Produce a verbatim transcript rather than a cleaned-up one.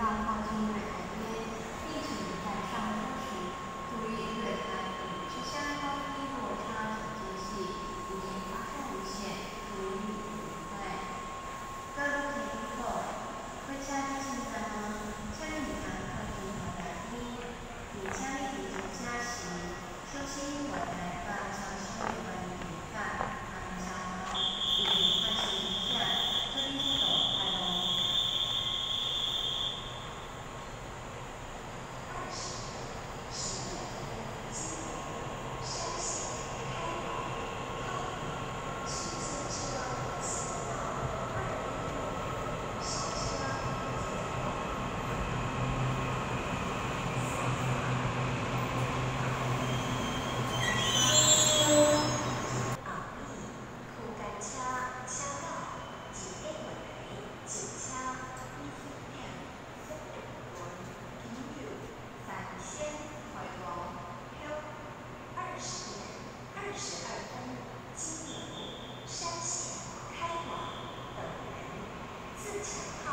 要靠近月台边，并请在上车时注意月台与车厢高低落差等间隙，以免发生危险，注意误会。各路停后，回家的现在呢，下面你们客厅和来宾，以强烈提醒加息，首先我来把详细的问题看，看一下呢，以关系一下，这里是走开喽。二十十月今年山西开往号直接车行到二点上车。二十二分，经由山线开往等人自强。